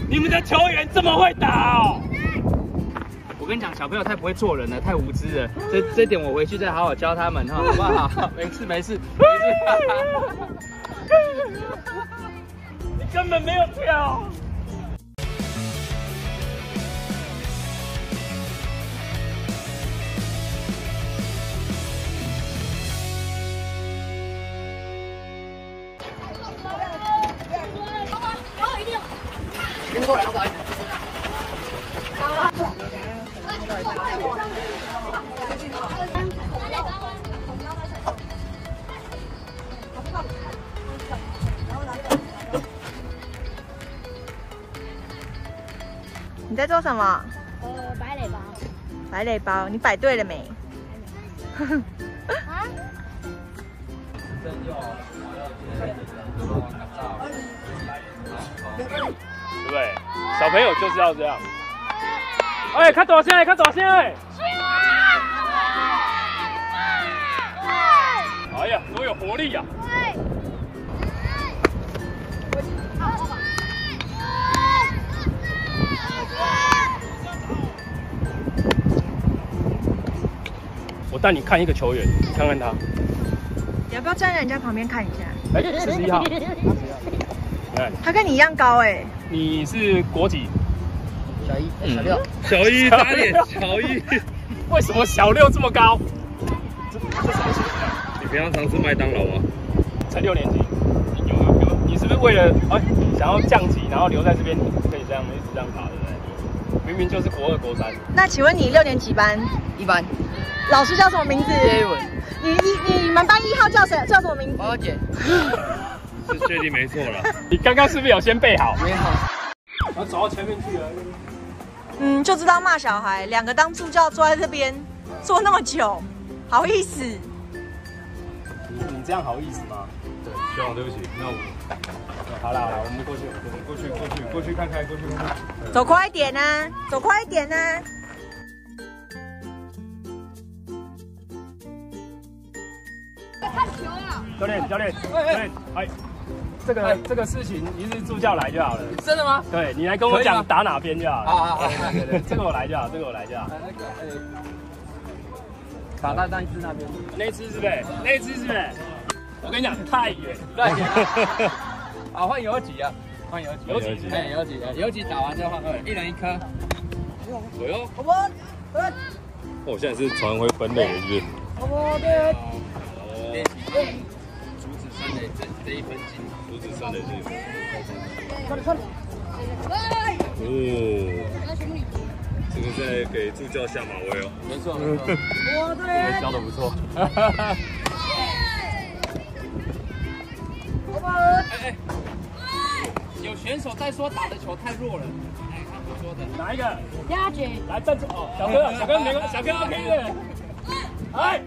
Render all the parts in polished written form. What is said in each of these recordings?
你们的球员这么会打哦！我跟你讲，小朋友太不会做人了，太无知了。这点我回去再好好教他们哈，好不好？没事没事没事。你根本没有跳。 过来，老板。 你在做什么？ 摆垒包。 摆垒包，你摆对了没？ 啊？ 对不对？小朋友就是要这样。哎，看大声哎，看大声哎！哎呀，多有活力呀！我带你看一个球员，你看看他。 你要不要站在人家旁边看一下？ 哎，41号。哎， 他跟你一样高哎。 你是国几？ 小一、小六。 小一打脸，小一。为什么小六这么高？这什么形象？ 你平常常吃麦当劳吗？ 才6年级，你是不是为了想要降级，然后留在这边可以这样一直这样打，对不对？明明就是国2、国3。 那请问你6年级班一班。 老师叫什么名字？ 叶文。 你们班1号叫谁？叫什么名字？ 宝姐。 是确定没错了。 你刚刚是不是有先背好？ 没好。 然后走到前面去了。 就知道骂小孩，2个当助教坐在这边坐那么久，好意思？ 你这样好意思吗？ 对，学长对不起，那我。 好啦，我们过去看看，过去看看。 走快一点啊！走快一点啊！ 看球啊！ 教练，哎，这个事情一日助教来就好了。 真的吗？ 对你来跟我讲打哪边就好了。 好， 对，这个我来就好，这个我来就好。 打到那一只那边。 那一只是不是？那一只是不是？我跟你讲，太远。 好，换游击啊！换游击。哎，游击打完之后换2人，1人1颗。 哎呦，我现在是传回本垒，是不是？ 对。练习阻止3垒这1分进， 阻止3垒这1分。 快！ 哦，这个在给助教下马威哦。 没错。 对，教的不错。 有选手在说打的球太弱了，哎，他们说的。 哪一个？ 鸭姐。 来站住！哦，小哥没关系，小哥 OK 的。来。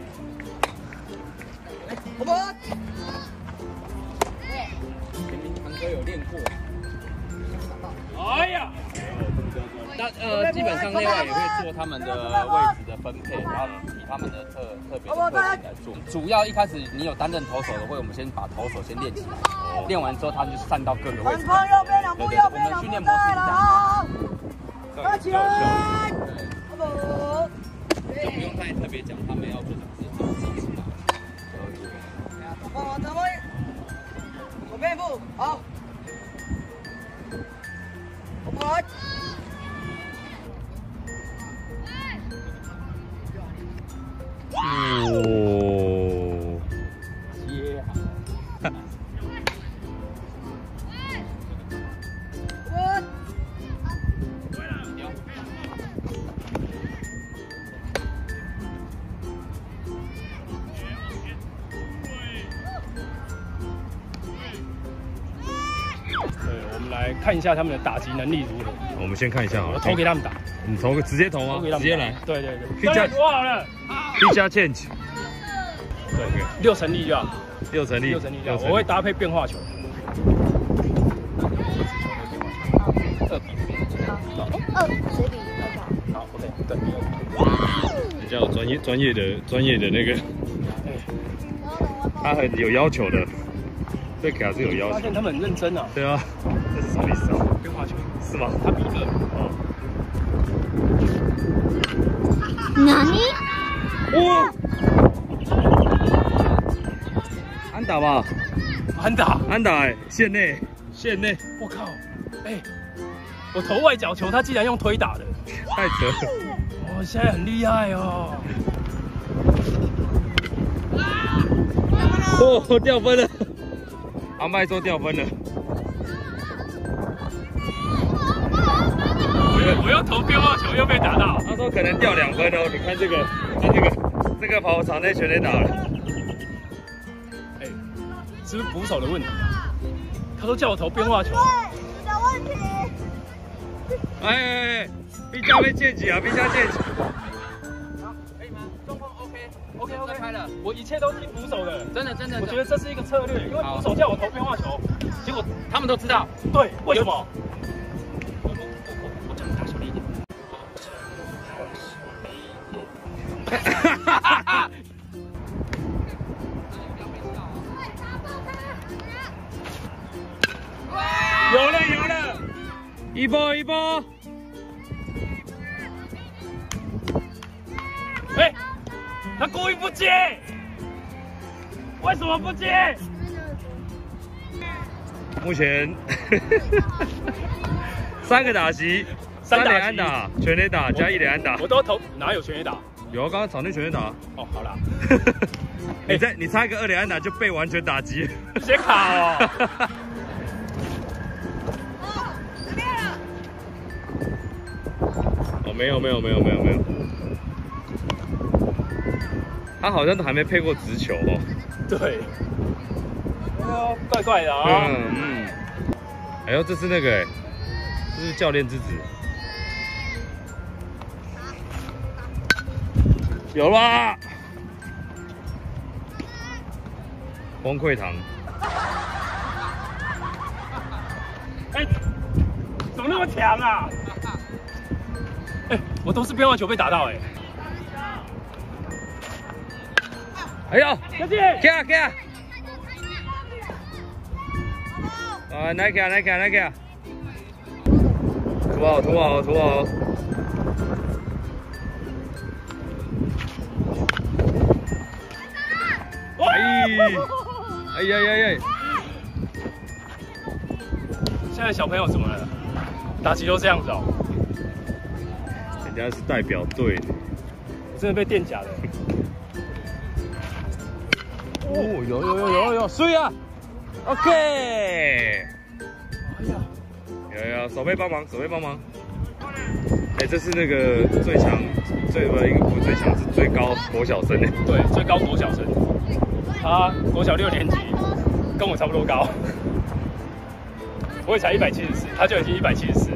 堂哥有练过。 哎呀！ 基本上内外也会做他们的位置的分配，然后以他们的特别的特点来做。主要一开始你有担任投手的会，我们先把投手先练起来，练完之后他们就散到各个位置。对，我们训练模式是这样。 快起来！ 就不用太特别讲，他们要做什么事情自己知道。 左边一步，好。我们来。 哦， 接好。我们来看一下他们的打击能力如何。 我们先看一下好了。 投给他们打。 你直接投吗？直接来。 对。 可以加多好了。 可以加 change。 对，6成力就好。 6成力就好。我会搭配变化球。 谁比2 好 ，OK， 对。 比较专业的那个，他很有要求的，对卡是有要求。 发现他们很认真啊。 对啊，这是什么意思啊？ 变化球。 是吗？ 他比2。 哦。 哪里？ 哇！安打吧？ 安打， 安打哎，线内，线内。 我靠！哎，我投外角球，他竟然用推打的， 太扯了。 我现在很厉害哦。 哦，掉分了。阿麦说掉分了。 我要投变化球又被打到。 他说可能掉2分哦，你看这个，这个跑场内全垒打了。 哎，是不是捕手的问题啊？他都叫我投变化球。 你的问题。 哎，冰箱被溅起啊，冰箱溅起。 好，可以吗？状况 OK， OK， 开了。 我一切都听捕手的， 真的。 我觉得这是一个策略，因为捕手叫我投变化球，结果他们都知道。 对，为什么？我讲大声一点。有了， 一波。 哎，他故意不接，为什么不接？ 目前3个打席，3连安打，全垒打加1连安打。 我都投，哪有全垒打？ 有啊，刚刚场内全垒打。 哦，好啦， 你差一个2连安打就被完全打击。 写卡哦。 哦，没有。他好像都还没配过直球哦。 对。怪怪的啊。 哎呦，这是那个这是教练之子。有啦。崩溃糖。 哎，怎么那么强啊？哎，我都是变化球被打到哎。 哎呦， 小姐， 给啊！啊，来给啊！涂好。哎呀！ 现在小朋友怎么了？打击都这样子哦。 人家是代表队， 我真的被垫假了。 哦，有，水啊 ！OK。 哎呀， 有，手背帮忙。哎，这是那个最强，一个不是最强，是最高国小生。 对，最高国小生，他国小6年级，跟我差不多高。我也才174，他就已经174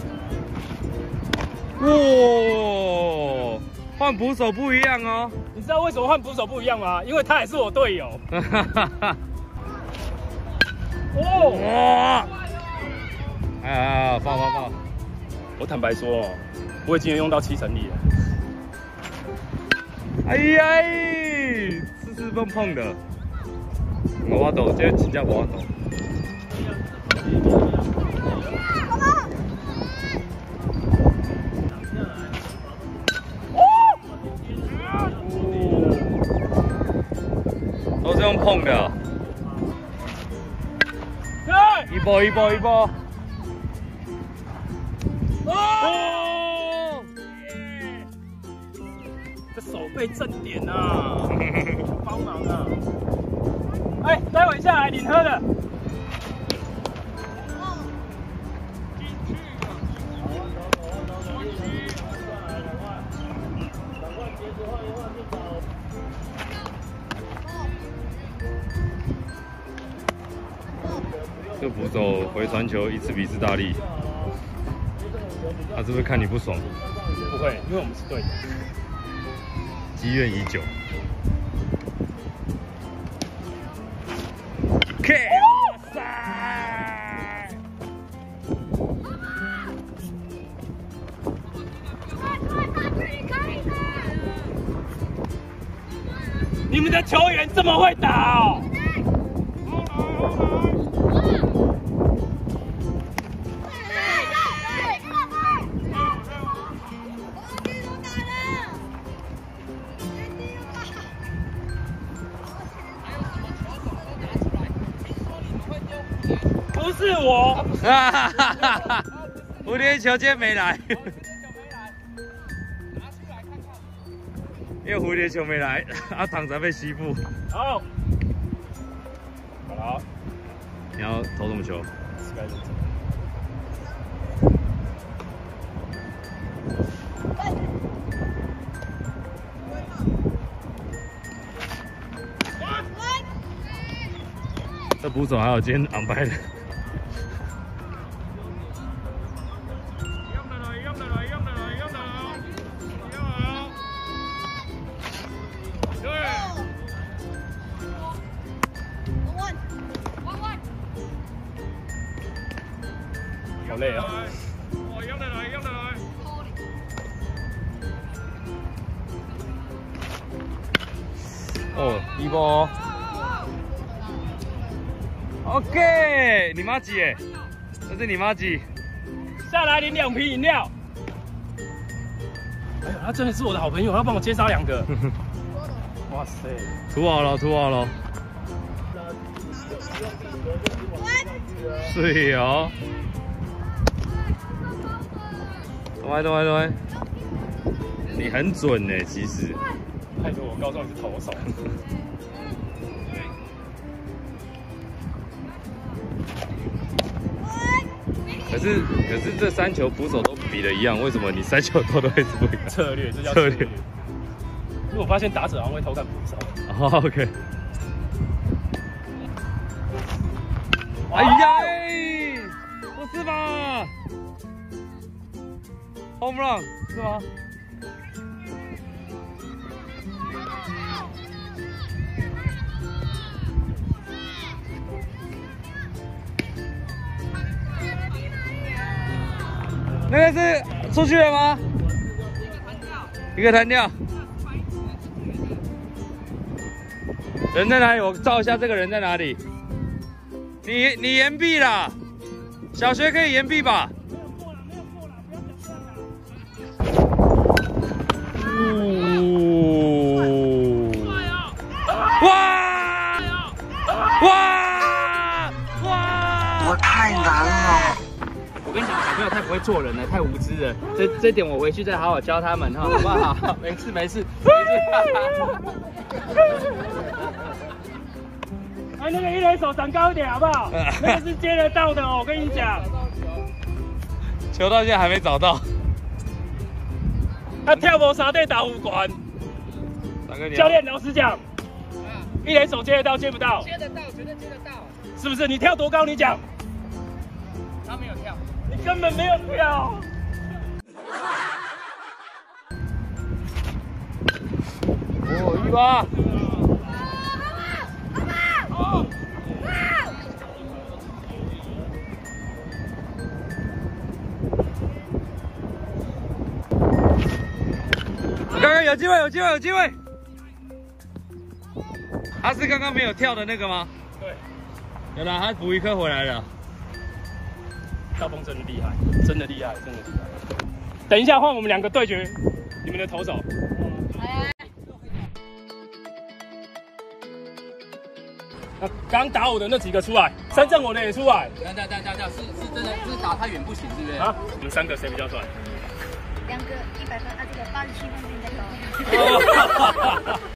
了。哇，换捕手不一样哦。 你知道为什么换捕手不一样吗？因为他也是我队友。 哇！哎，放！ 我坦白说哦，我已经用到7成力了。 哎呀，刺碰的，我抖，这真正我抖。都是用碰的。一波。 哦！这手背正点啊，帮忙啊！哎，待会下来领喝的。 这捕手回传球一次比一次大力，他是不是看你不爽？ 不会，因为我们是队友， 积怨已久。OK， 哇塞！ 你们的球员这么会打哦！ 蝴蝶球今天没来，因为蝴蝶球没来，躺着被欺负。 好，好了， 你要投什么球？这捕手还有今天昂拍的。 好累啊！ 哦，一波。OK， 你妈几？这是你妈几？ 下来领2瓶饮料。哎呦，他真的是我的好朋友，他帮我接杀2个。哇塞！ 涂好了，涂好了。是哦。对，你很准呢，其实。 拜托，我高中也是投手。 可是这3球捕手都比的一样，为什么你3球投的会是不一样？ 策略，这叫策略。因为我发现打者好像会偷看捕手。 哦 ，OK。哎呀，不是吧 ？Home run 是吗？那个是出去了吗？一个弹跳。人在哪里？我照一下这个人在哪里。你延毕啦，小学可以延毕吧？ 我太难了。 我跟你讲，小朋友太不会做人了，太无知了。这点我回去再好好教他们哈，好不好？没事。哎，那个一垒手长高一点好不好？那个是接得到的哦，我跟你讲。 球到现在还没找到。 他跳无沙地打5管。教练，老实讲，一垒手接得到接不到？接得到，绝对接得到。是不是？你跳多高？你讲。他没有跳。你根本没有跳。 哦，1-8。刚刚有机会！他是刚刚没有跳的那个吗？ 对， 有啦，他补1颗回来了。 道锋真的厉害，真的厉害。等一下换我们2个对决，你们的投手。刚打我的那几个出来，三振我的也出来。 等，是真的，是打太远不行，是不是？ 啊，你们3个谁比较帅 ？2个100分，这个87分比较高。